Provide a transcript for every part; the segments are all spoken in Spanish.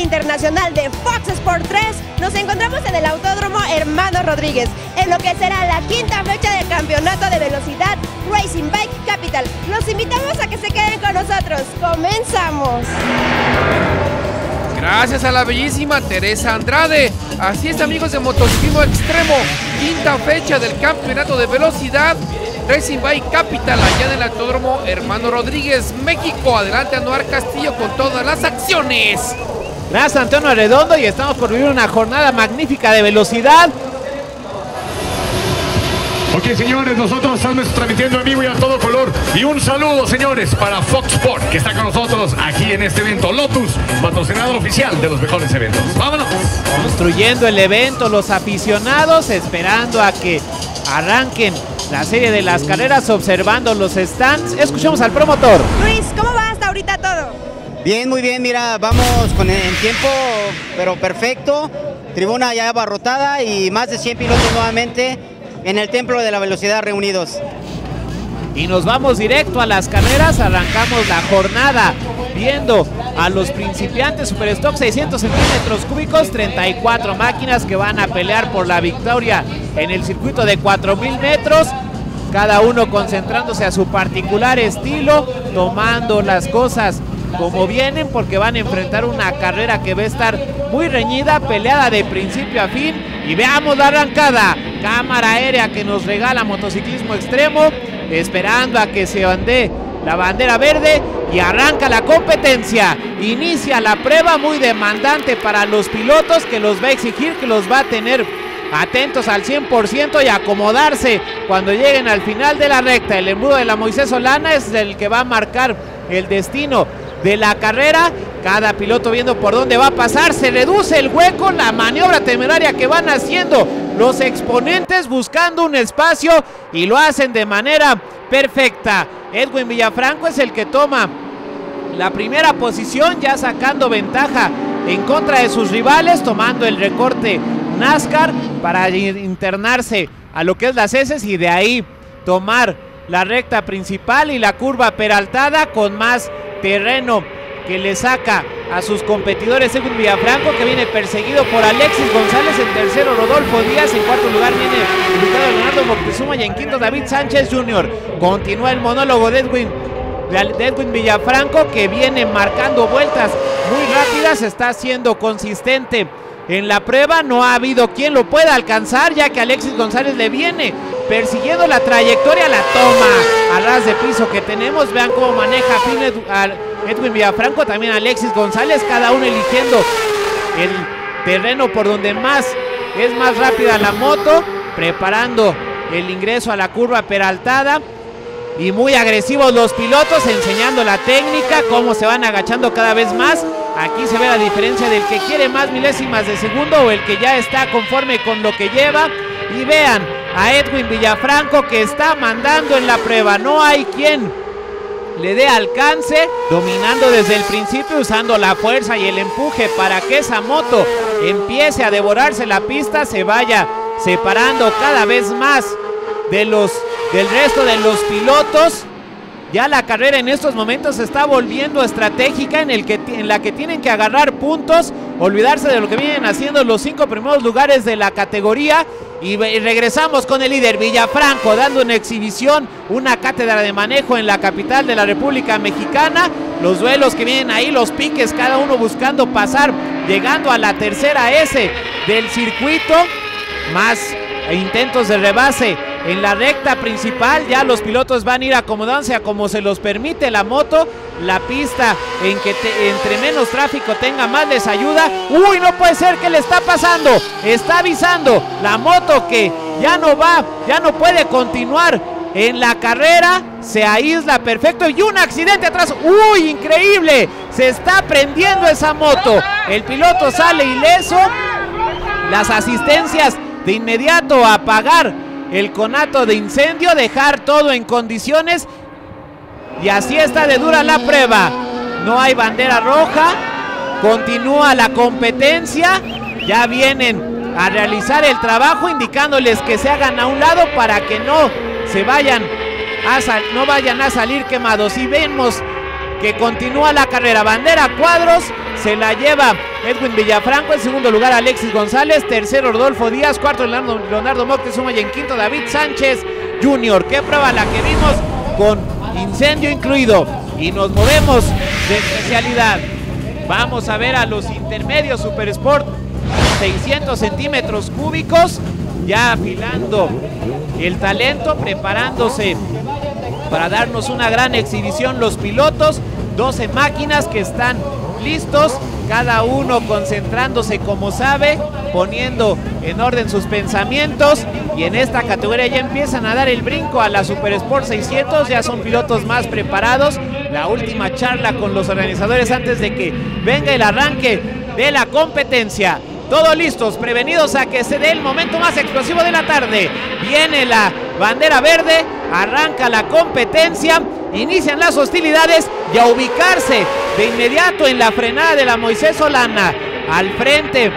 internacional de Fox Sport 3, nos encontramos en el Autódromo Hermano Rodríguez, en lo que será la quinta fecha del campeonato de velocidad Racing Bike Capital. Los invitamos a que se queden con nosotros. ¡Comenzamos! Gracias a la bellísima Teresa Andrade. Así es, amigos de Motociclismo Extremo, quinta fecha del campeonato de velocidad Racing Bike Capital, allá en el Autódromo Hermano Rodríguez, México. Adelante, Anuar Castillo con todas las acciones. Gracias, Antonio Redondo, y estamos por vivir una jornada magnífica de velocidad. Ok, señores, nosotros estamos transmitiendo en vivo y a todo color. Y un saludo, señores, para Fox Sport, que está con nosotros aquí en este evento. Lotus, patrocinador oficial de los mejores eventos. ¡Vámonos! Construyendo el evento, los aficionados esperando a que arranquen la serie de las carreras, observando los stands. Escuchemos al promotor. Luis, ¿cómo va hasta ahorita todo? Bien, muy bien, mira, vamos con el tiempo, pero perfecto. Tribuna ya abarrotada y más de 100 pilotos nuevamente en el Templo de la Velocidad reunidos. Y nos vamos directo a las carreras. Arrancamos la jornada viendo a los principiantes Superstock 600 centímetros cúbicos, 34 máquinas que van a pelear por la victoria en el circuito de 4000 metros. Cada uno concentrándose a su particular estilo, tomando las cosas como vienen, porque van a enfrentar una carrera que va a estar muy reñida, peleada de principio a fin. Y veamos la arrancada, cámara aérea que nos regala Motociclismo Extremo, esperando a que se ondee la bandera verde y arranca la competencia. Inicia la prueba muy demandante para los pilotos, que los va a exigir, que los va a tener atentos al 100% y acomodarse cuando lleguen al final de la recta. El embudo de la Moisés Solana es el que va a marcar el destino de la carrera. Cada piloto viendo por dónde va a pasar. Se reduce el hueco, la maniobra temeraria que van haciendo los exponentes, buscando un espacio, y lo hacen de manera perfecta. Edwin Villafranco es el que toma la primera posición, ya sacando ventaja en contra de sus rivales, tomando el recorte NASCAR para internarse a lo que es las heces y de ahí tomar la recta principal y la curva peraltada con más terreno que le saca a sus competidores. Edwin Villafranco, que viene perseguido por Alexis González en tercero, Rodolfo Díaz en cuarto lugar, viene ubicado Leonardo Moctezuma, y en quinto David Sánchez Jr. Continúa el monólogo de Edwin Villafranco, que viene marcando vueltas muy rápidas, está siendo consistente en la prueba. No ha habido quien lo pueda alcanzar, ya que Alexis González le viene persiguiendo la trayectoria, la toma a ras de piso que tenemos. Vean cómo maneja a Edwin Villafranco, también Alexis González, cada uno eligiendo el terreno por donde es más rápida la moto, preparando el ingreso a la curva peraltada. Y muy agresivos los pilotos, enseñando la técnica, cómo se van agachando cada vez más. Aquí se ve la diferencia del que quiere más milésimas de segundo o el que ya está conforme con lo que lleva. Y vean a Edwin Villafranco, que está mandando en la prueba. No hay quien le dé alcance, dominando desde el principio, usando la fuerza y el empuje para que esa moto empiece a devorarse la pista, se vaya separando cada vez más del resto de los pilotos. Ya la carrera en estos momentos se está volviendo estratégica, en la que tienen que agarrar puntos, olvidarse de lo que vienen haciendo los 5 primeros lugares de la categoría. Y regresamos con el líder Villafranco, dando una exhibición, una cátedra de manejo en la capital de la República Mexicana. Los duelos que vienen ahí, los piques, cada uno buscando pasar, llegando a la tercera S del circuito. Más intentos de rebase en la recta principal. Ya los pilotos van a ir acomodándose a como se los permite la moto. La pista en que entre menos tráfico tenga, más les ayuda. ¡Uy, no puede ser! ¿Qué le está pasando? Está avisando la moto que ya no puede continuar en la carrera. Se aísla perfecto y un accidente atrás. ¡Uy, increíble! Se está prendiendo esa moto. El piloto sale ileso. Las asistencias de inmediato a apagar el conato de incendio, dejar todo en condiciones. Y así está de dura la prueba. No hay bandera roja. Continúa la competencia. Ya vienen a realizar el trabajo, indicándoles que se hagan a un lado para que no vayan a salir quemados. Y vemos que continúa la carrera. Bandera cuadros. se la lleva Edwin Villafranco, en segundo lugar Alexis González, tercero Rodolfo Díaz, cuarto Leonardo Moctezuma y en quinto David Sánchez Jr. Qué prueba la que vimos, con incendio incluido. Y nos movemos de especialidad. Vamos a ver a los intermedios Super Sport, 600 centímetros cúbicos, ya afilando el talento, preparándose para darnos una gran exhibición los pilotos. 12 máquinas que están listos, cada uno concentrándose como sabe, poniendo en orden sus pensamientos, y en esta categoría ya empiezan a dar el brinco a la Super Sport 600, ya son pilotos más preparados. La última charla con los organizadores antes de que venga el arranque de la competencia. Todos listos, prevenidos a que se dé el momento más explosivo de la tarde. Viene la bandera verde, arranca la competencia, inician las hostilidades y a ubicarse de inmediato en la frenada de la Moisés Solana. Al frente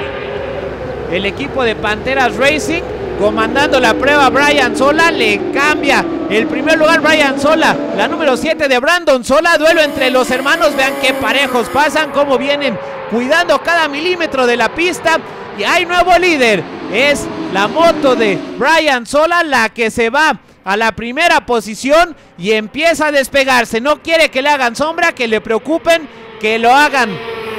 el equipo de Panteras Racing, comandando la prueba Brian Sola, le cambia el primer lugar Brian Sola, la número 7 de Brandon Sola. Duelo entre los hermanos, vean qué parejos pasan, cómo vienen cuidando cada milímetro de la pista. Y hay nuevo líder, es la moto de Brian Sola la que se va a la primera posición y empieza a despegarse. No quiere que le hagan sombra, que le preocupen, que lo hagan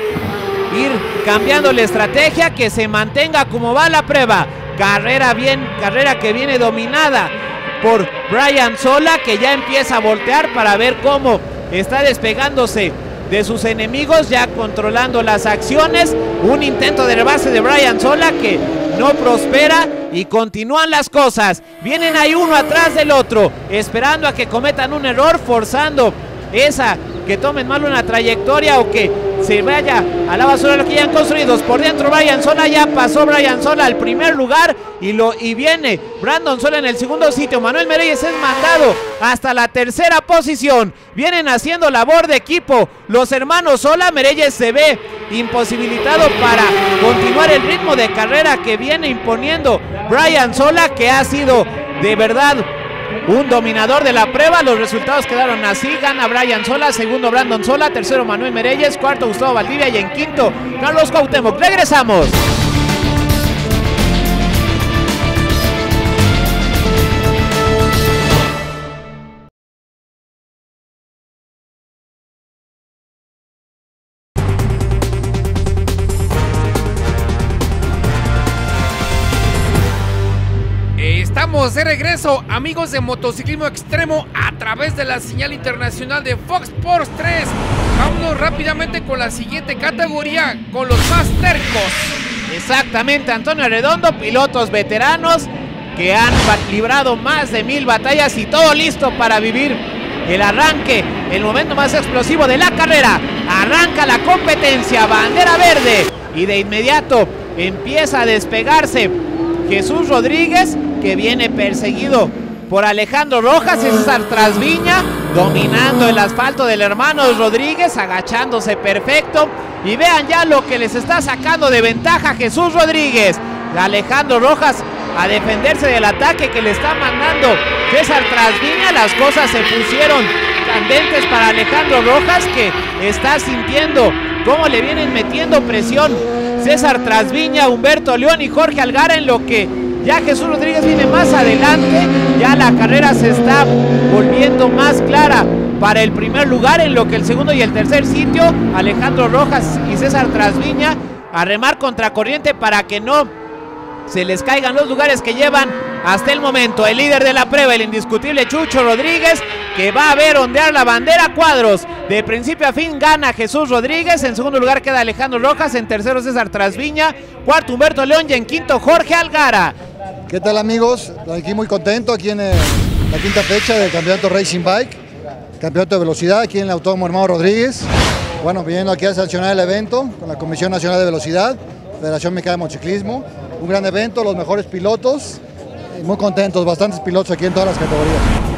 ir cambiando la estrategia, que se mantenga como va la prueba. Carrera que viene dominada por Brian Sola, que ya empieza a voltear para ver cómo está despegándose de sus enemigos, ya controlando las acciones. Un intento de rebase de Brian Sola que no prospera y continúan las cosas. Vienen ahí uno atrás del otro, esperando a que cometan un error, forzando esa que tomen mal una trayectoria o que se vaya a la basura lo que ya han construido. Por dentro Brian Sola, ya pasó Brian Sola al primer lugar y viene Brandon Sola en el segundo sitio. Manuel Mereyes es mandado hasta la tercera posición. Vienen haciendo labor de equipo los hermanos Sola. Mereyes se ve imposibilitado para continuar el ritmo de carrera que viene imponiendo Brian Sola, que ha sido de verdad un dominador de la prueba. Los resultados quedaron así: gana Brian Sola, segundo Brandon Sola, tercero Manuel Mereyes, cuarto Gustavo Valdivia y en quinto Carlos Cuauhtémoc. Regresamos. Estamos de regreso, amigos de Motociclismo Extremo, a través de la señal internacional de Fox Sports 3. Vámonos rápidamente con la siguiente categoría, con los más tercos. Exactamente, Antonio Redondo, pilotos veteranos que han librado más de 1000 batallas y todo listo para vivir el arranque, el momento más explosivo de la carrera. Arranca la competencia, bandera verde, y de inmediato empieza a despegarse Jesús Rodríguez, que viene perseguido por Alejandro Rojas y César Trasviña, dominando el asfalto del hermano Rodríguez, agachándose perfecto. Y vean ya lo que les está sacando de ventaja Jesús Rodríguez. Alejandro Rojas a defenderse del ataque que le está mandando César Trasviña. Las cosas se pusieron candentes para Alejandro Rojas, que está sintiendo cómo le vienen metiendo presión César Trasviña, Humberto León y Jorge Algara, en lo que ya Jesús Rodríguez viene más adelante. Ya la carrera se está volviendo más clara para el primer lugar, en lo que el segundo y el tercer sitio, Alejandro Rojas y César Trasviña a remar contracorriente para que no se les caigan los lugares que llevan hasta el momento. El líder de la prueba, el indiscutible Chucho Rodríguez, que va a ver ondear la bandera cuadros de principio a fin. Gana Jesús Rodríguez, en segundo lugar queda Alejandro Rojas, en tercero César Trasviña, cuarto Humberto León y en quinto Jorge Algara. ¿Qué tal, amigos? Aquí muy contento, aquí en la quinta fecha del campeonato Racing Bike, campeonato de velocidad aquí en el Autódromo Hermano Rodríguez. Bueno, viniendo aquí a sancionar el evento con la Comisión Nacional de Velocidad, Federación Mexicana de Motociclismo. Un gran evento, los mejores pilotos, muy contentos, bastantes pilotos aquí en todas las categorías.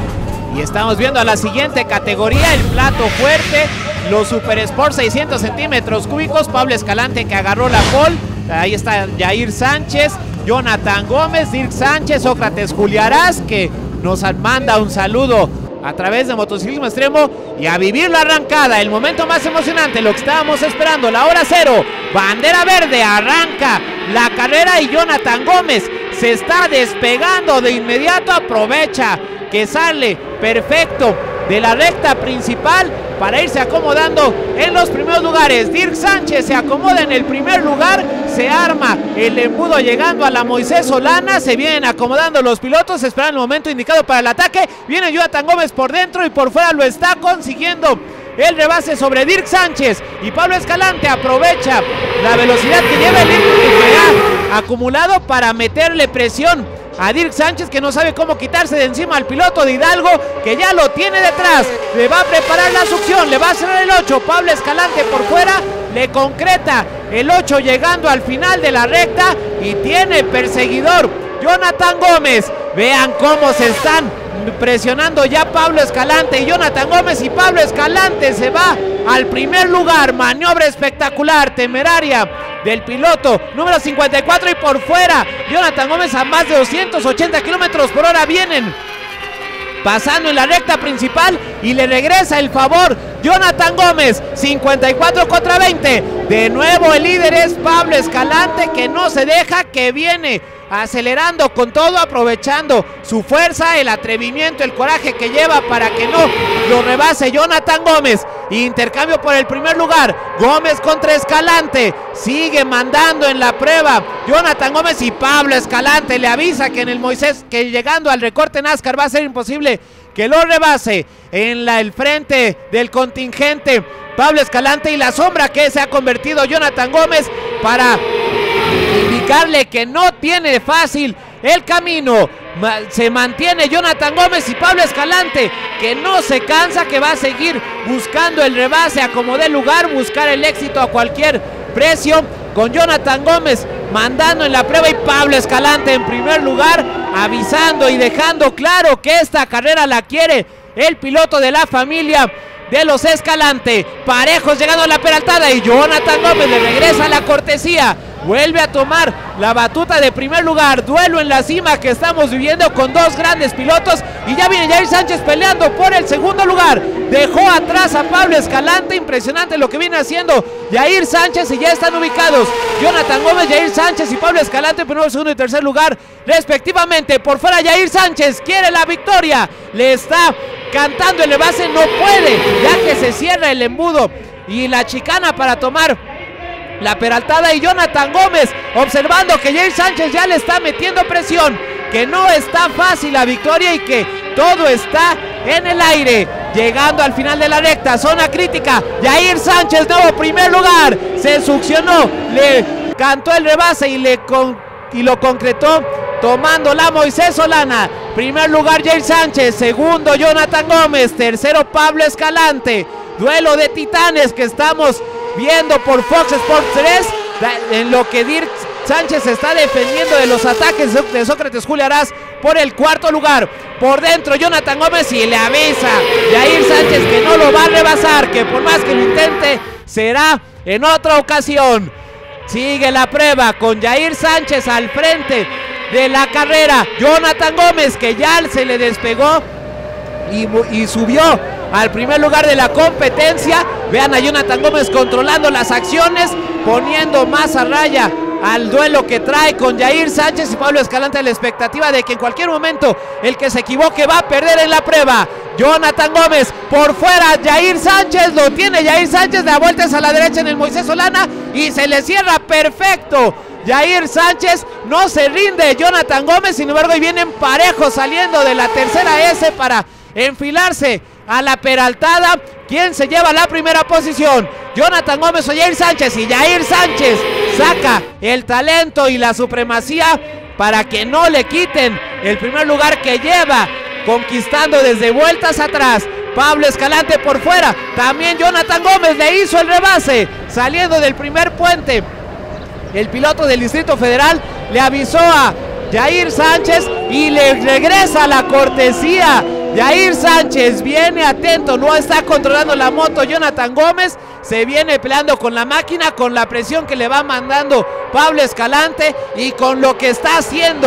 Y estamos viendo a la siguiente categoría, el plato fuerte, los Super Sport 600 centímetros cúbicos. Pablo Escalante, que agarró la pole. Ahí está Jair Sánchez, Jonathan Gómez, Dirk Sánchez, Sócrates Juliarás, que nos manda un saludo a través de Motociclismo Extremo y a vivir la arrancada, el momento más emocionante, lo que estábamos esperando, la hora cero, bandera verde, arranca la carrera y Jonathan Gómez se está despegando de inmediato, aprovecha que sale perfecto de la recta principal para irse acomodando en los primeros lugares. Dirk Sánchez se acomoda en el primer lugar, se arma el embudo llegando a la Moisés Solana, se vienen acomodando los pilotos, esperan el momento indicado para el ataque, viene Jonathan Gómez por dentro y por fuera lo está consiguiendo el rebase sobre Dirk Sánchez y Pablo Escalante aprovecha la velocidad que lleva el ímpetu que ha acumulado para meterle presión a Dirk Sánchez, que no sabe cómo quitarse de encima al piloto de Hidalgo, que ya lo tiene detrás, le va a preparar la succión, le va a cerrar el 8, Pablo Escalante por fuera, le concreta el 8 llegando al final de la recta y tiene perseguidor Jonathan Gómez. Vean cómo se están presionando ya Pablo Escalante y Jonathan Gómez, y Pablo Escalante se va al primer lugar. Maniobra espectacular, temeraria del piloto número 54 y por fuera Jonathan Gómez a más de 280 kilómetros por hora. Vienen pasando en la recta principal y le regresa el favor Jonathan Gómez, 54 contra 20. De nuevo el líder es Pablo Escalante, que no se deja, que viene acelerando con todo, aprovechando su fuerza, el atrevimiento, el coraje que lleva para que no lo rebase Jonathan Gómez. Intercambio por el primer lugar, Gómez contra Escalante, sigue mandando en la prueba Jonathan Gómez y Pablo Escalante le avisa que en el Moisés, que llegando al recorte NASCAR va a ser imposible que lo rebase en el frente del contingente Pablo Escalante, y la sombra que se ha convertido Jonathan Gómez para indicarle que no tiene fácil el camino. Se mantiene Jonathan Gómez y Pablo Escalante, que no se cansa, que va a seguir buscando el rebase a como dé lugar, buscar el éxito a cualquier precio, con Jonathan Gómez mandando en la prueba y Pablo Escalante en primer lugar, avisando y dejando claro que esta carrera la quiere el piloto de la familia de los Escalante. Parejos llegando a la peraltada y Jonathan Gómez le regresa la cortesía, vuelve a tomar la batuta de primer lugar. Duelo en la cima que estamos viviendo con dos grandes pilotos y ya viene Jair Sánchez peleando por el segundo lugar. Dejó atrás a Pablo Escalante, impresionante lo que viene haciendo Jair Sánchez, y ya están ubicados Jonathan Gómez, Jair Sánchez y Pablo Escalante, primero, segundo y tercer lugar respectivamente. Por fuera Jair Sánchez quiere la victoria, le está cantando el base, no puede, ya que se cierra el embudo y la chicana para tomar la peraltada, y Jonathan Gómez observando que Jair Sánchez ya le está metiendo presión, que no está fácil la victoria y que todo está en el aire. Llegando al final de la recta, zona crítica, Jair Sánchez, nuevo primer lugar, se succionó, le cantó el rebase y lo concretó tomando la Moisés Solana. Primer lugar Jair Sánchez, segundo Jonathan Gómez, tercero Pablo Escalante. Duelo de titanes que estamos viendo por Fox Sports 3, en lo que Dirk Sánchez está defendiendo de los ataques de Sócrates Julio Araz por el cuarto lugar. Por dentro Jonathan Gómez y le avisa Jair Sánchez que no lo va a rebasar, que por más que lo intente será en otra ocasión. Sigue la prueba con Jair Sánchez al frente de la carrera. Jonathan Gómez, que ya se le despegó y subió al primer lugar de la competencia. Vean a Jonathan Gómez controlando las acciones, poniendo más a raya al duelo que trae con Jair Sánchez y Pablo Escalante, a la expectativa de que en cualquier momento el que se equivoque va a perder en la prueba. Jonathan Gómez por fuera, Jair Sánchez, lo tiene Jair Sánchez, da vueltas a la derecha en el Moisés Solana y se le cierra perfecto. Jair Sánchez no se rinde, Jonathan Gómez, sin embargo, y vienen parejos saliendo de la tercera S para enfilarse a la peraltada. ¿Quién se lleva la primera posición? Jonathan Gómez o Jair Sánchez, y Jair Sánchez saca el talento y la supremacía para que no le quiten el primer lugar que lleva conquistando desde vueltas atrás. Pablo Escalante por fuera, también Jonathan Gómez le hizo el rebase saliendo del primer puente. El piloto del Distrito Federal le avisó a Jair Sánchez y le regresa la cortesía. Jair Sánchez viene atento, no está controlando la moto. Jonathan Gómez se viene peleando con la máquina, con la presión que le va mandando Pablo Escalante y con lo que está haciendo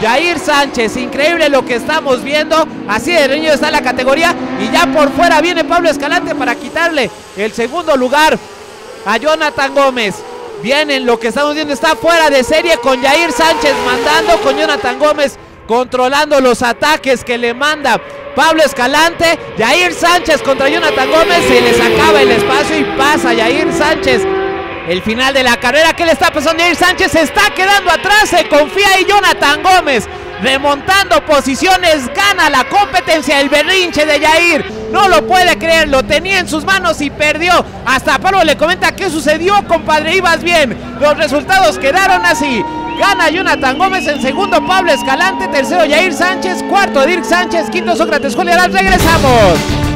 Jair Sánchez. Increíble lo que estamos viendo. Así de reñido está la categoría. Y ya por fuera viene Pablo Escalante para quitarle el segundo lugar a Jonathan Gómez. Vienen, lo que estamos viendo está fuera de serie con Jair Sánchez mandando, con Jonathan Gómez controlando los ataques que le manda Pablo Escalante. Jair Sánchez contra Jonathan Gómez, se les acaba el espacio y pasa Jair Sánchez. El final de la carrera, ¿qué le está pasando a Jair Sánchez? Se está quedando atrás, se confía y Jonathan Gómez remontando posiciones, gana la competencia. El berrinche de Jair, no lo puede creer, lo tenía en sus manos y perdió. Hasta Pablo le comenta: ¿qué sucedió, compadre? Ibas bien. Los resultados quedaron así. Gana Jonathan Gómez, en segundo Pablo Escalante, tercero Jair Sánchez, cuarto Dirk Sánchez, quinto Sócrates Julián. Regresamos.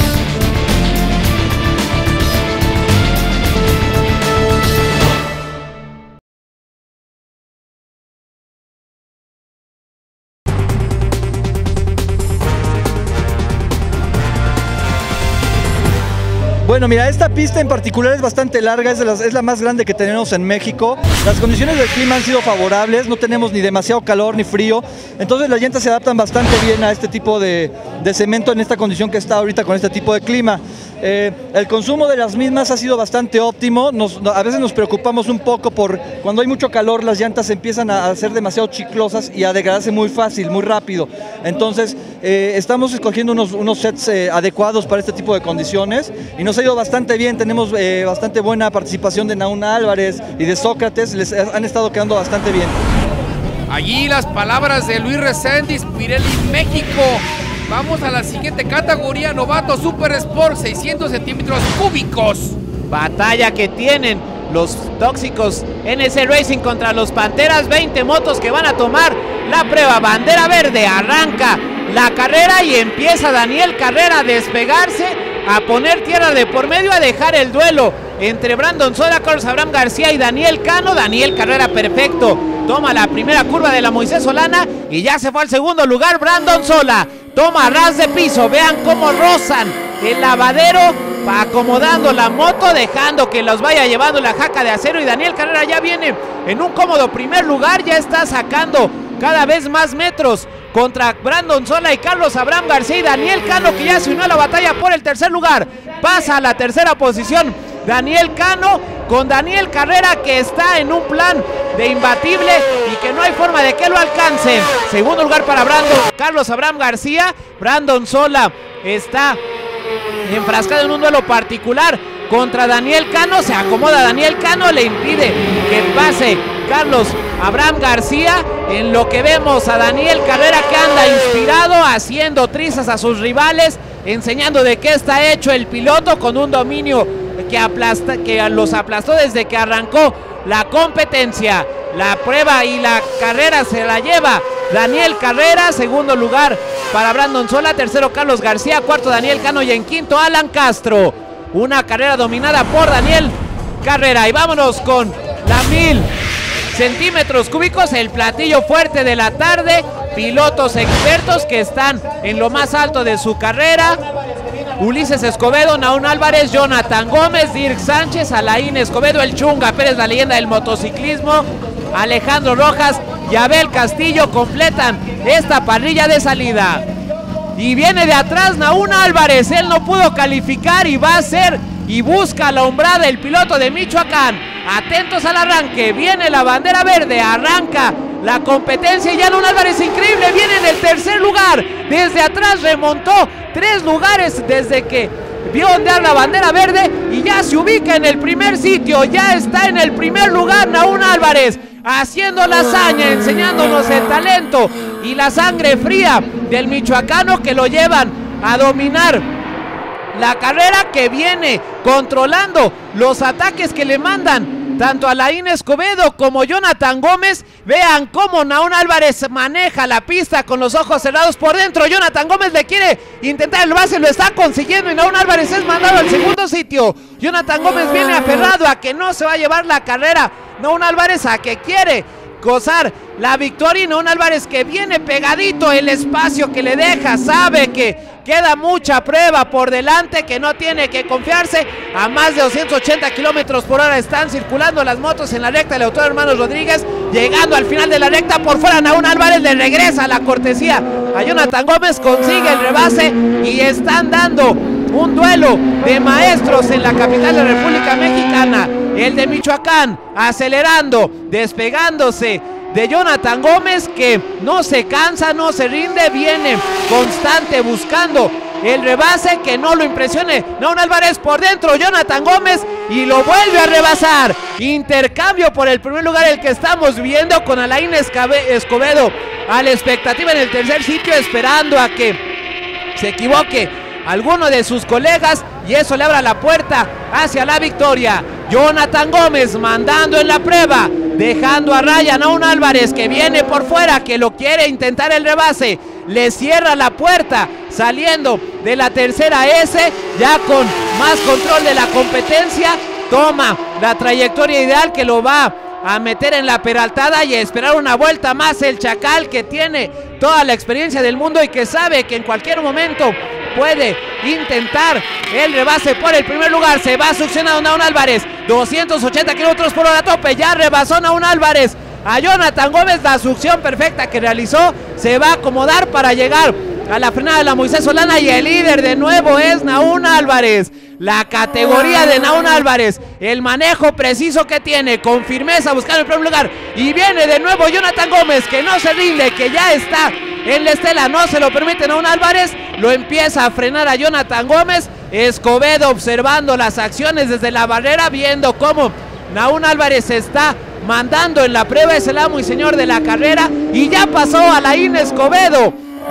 Bueno, mira, esta pista en particular es bastante larga, es la más grande que tenemos en México. Las condiciones del clima han sido favorables, no tenemos ni demasiado calor ni frío, entonces las llantas se adaptan bastante bien a este tipo de cemento en esta condición que está ahorita con este tipo de clima. El consumo de las mismas ha sido bastante óptimo. A veces nos preocupamos un poco por cuando hay mucho calor, las llantas empiezan a ser demasiado chiclosas y a degradarse muy fácil, muy rápido. Entonces estamos escogiendo unos sets adecuados para este tipo de condiciones y nos ha ido bastante bien. Tenemos bastante buena participación de Naún Álvarez y de Sócrates, les han estado quedando bastante bien. Allí las palabras de Luis Reséndiz, Pirelli México. Vamos a la siguiente categoría, novato Super Sport, 600 centímetros cúbicos. Batalla que tienen los tóxicos NS Racing contra los Panteras, 20 motos que van a tomar la prueba. Bandera verde, arranca la carrera y empieza Daniel Carrera a despegarse, a poner tierra de por medio, a dejar el duelo entre Brandon Sola, Carlos Abraham García y Daniel Cano. Daniel Carrera perfecto, toma la primera curva de la Moisés Solana y ya se fue al segundo lugar. Brandon Sola toma ras de piso, vean cómo rozan el lavadero, acomodando la moto, dejando que los vaya llevando la jaca de acero. Y Daniel Carrera ya viene en un cómodo primer lugar, ya está sacando cada vez más metros contra Brandon Sola y Carlos Abraham García. Y Daniel Cano, que ya se unió a la batalla por el tercer lugar, pasa a la tercera posición. Daniel Cano con Daniel Carrera, que está en un plan de imbatible y que no hay forma de que lo alcancen. Segundo lugar para Carlos Abraham García. Brandon Sola está enfrascado en un duelo particular contra Daniel Cano. Se acomoda Daniel Cano, le impide que pase Carlos Abraham García, en lo que vemos a Daniel Carrera que anda inspirado, haciendo trizas a sus rivales, enseñando de qué está hecho el piloto, con un dominio que los aplastó desde que arrancó la competencia. La prueba y la carrera se la lleva Daniel Carrera. Segundo lugar para Brandon Sola, tercero Carlos García, cuarto Daniel Cano y en quinto Alan Castro. Una carrera dominada por Daniel Carrera. Y vámonos con la 1000 centímetros cúbicos, el platillo fuerte de la tarde. Pilotos expertos que están en lo más alto de su carrera. Ulises Escobedo, Naún Álvarez, Jonathan Gómez, Dirk Sánchez, Alain Escobedo, el Chunga Pérez, la leyenda del motociclismo, Alejandro Rojas y Abel Castillo completan esta parrilla de salida. Y viene de atrás Naún Álvarez, él no pudo calificar y va a ser y busca la hombrada el piloto de Michoacán. Atentos al arranque, viene la bandera verde, arranca la competencia y ya Naún Álvarez, increíble, viene en el tercer lugar, desde atrás remontó 3 lugares desde que vio ondear la bandera verde y ya se ubica en el primer sitio, ya está en el primer lugar Naún Álvarez, haciendo la hazaña, enseñándonos el talento y la sangre fría del michoacano, que lo llevan a dominar la carrera, que viene controlando los ataques que le mandan tanto Alain Escobedo como Jonathan Gómez. Vean cómo Naún Álvarez maneja la pista con los ojos cerrados por dentro. Jonathan Gómez le quiere intentar el base, lo está consiguiendo y Naún Álvarez es mandado al segundo sitio. Jonathan Gómez viene aferrado a que no se va a llevar la carrera. Naún Álvarez a que quiere gozar la victoria y Naún Álvarez que viene pegadito, el espacio que le deja, sabe que Queda mucha prueba por delante que no tiene que confiarse. A más de 280 kilómetros por hora están circulando las motos en la recta del Autódromo Hermanos Rodríguez. Llegando al final de la recta, por fuera Nahum Álvarez le regresa la cortesía a Jonathan Gómez, consigue el rebase y están dando un duelo de maestros en la capital de la República Mexicana. El de Michoacán acelerando, despegándose de Jonathan Gómez, que no se cansa, no se rinde, viene constante buscando el rebase, que no lo impresione. Nahum Álvarez por dentro, Jonathan Gómez, y lo vuelve a rebasar. Intercambio por el primer lugar, el que estamos viendo, con Alain Escobedo a la expectativa en el tercer sitio, esperando a que se equivoque alguno de sus colegas y eso le abra la puerta hacia la victoria. Jonathan Gómez mandando en la prueba, dejando a raya a Nahum Álvarez, que viene por fuera, que lo quiere intentar el rebase, le cierra la puerta, saliendo de la tercera S, ya con más control de la competencia, toma la trayectoria ideal que lo va a meter en la peraltada y a esperar una vuelta más el Chacal, que tiene toda la experiencia del mundo y que sabe que en cualquier momento puede intentar el rebase por el primer lugar. Se va succionando Nahum Álvarez, 280 kilómetros por hora a tope, ya rebasó Nahum Álvarez a Jonathan Gómez. La succión perfecta que realizó, se va a acomodar para llegar a la frenada de la Moisés Solana, y el líder de nuevo es Nahum Álvarez. La categoría de Nahum Álvarez, el manejo preciso que tiene, con firmeza buscando el primer lugar, y viene de nuevo Jonathan Gómez, que no se rinde, que ya está en la estela, no se lo permite Nahum Álvarez, lo empieza a frenar a Jonathan Gómez. Escobedo observando las acciones desde la barrera, viendo cómo Nahum Álvarez está mandando en la prueba, es el amo y señor de la carrera, y ya pasó a Alain Escobedo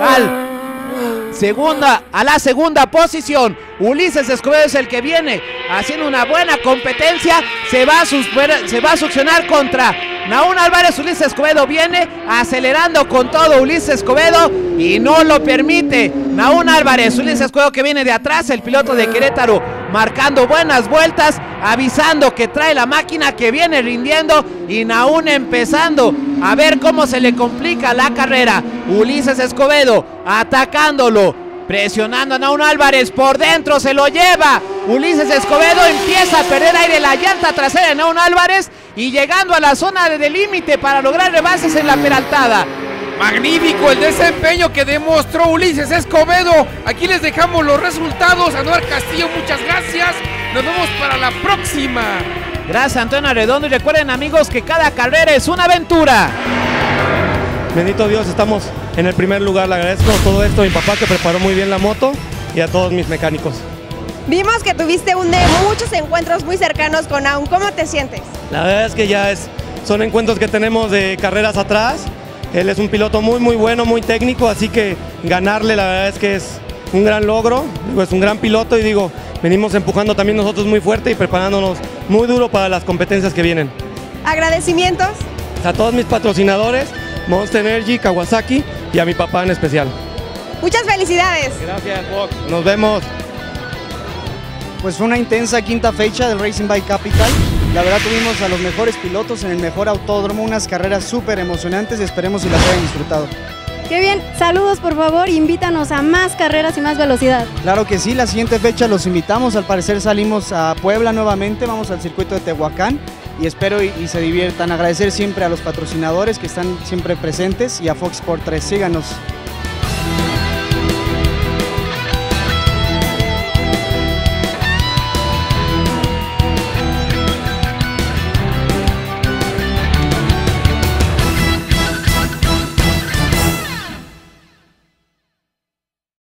a la segunda posición. Ulises Escobedo es el que viene haciendo una buena competencia, se va a succionar contra Nahum Álvarez. Ulises Escobedo viene acelerando con todo, Ulises Escobedo, y no lo permite Nahum Álvarez. Ulises Escobedo, que viene de atrás, el piloto de Querétaro, marcando buenas vueltas, avisando que trae la máquina, que viene rindiendo, y Nahum empezando a ver cómo se le complica la carrera. Ulises Escobedo atacándolo, presionando a Nahum Álvarez, por dentro se lo lleva. Ulises Escobedo empieza a perder aire, la llanta trasera de Nahum Álvarez, y llegando a la zona de límite para lograr rebases en la peraltada. Magnífico el desempeño que demostró Ulises Escobedo. Aquí les dejamos los resultados. Anuar Castillo, muchas gracias. Nos vemos para la próxima. Gracias, Antonio Arredondo, y recuerden, amigos, que cada carrera es una aventura. Bendito Dios, estamos en el primer lugar. Le agradezco todo esto a mi papá, que preparó muy bien la moto, y a todos mis mecánicos. Vimos que tuviste muchos encuentros muy cercanos con Nahum. ¿Cómo te sientes? La verdad es que son encuentros que tenemos de carreras atrás. Él es un piloto muy bueno, muy técnico, así que ganarle, la verdad es que es un gran logro. Es un gran piloto, y venimos empujando también nosotros muy fuerte y preparándonos muy duro para las competencias que vienen. ¿Agradecimientos? A todos mis patrocinadores, Monster Energy, Kawasaki, y a mi papá en especial. Muchas felicidades. Gracias, Fox. Nos vemos. Pues fue una intensa quinta fecha del Racing Bike Capital. La verdad, tuvimos a los mejores pilotos en el mejor autódromo, unas carreras súper emocionantes, y esperemos si las hayan disfrutado. Qué bien, saludos por favor, invítanos a más carreras y más velocidad. Claro que sí, la siguiente fecha los invitamos, al parecer salimos a Puebla nuevamente, vamos al circuito de Tehuacán, y espero y se diviertan. Agradecer siempre a los patrocinadores que están siempre presentes, y a Fox Sport 3, síganos.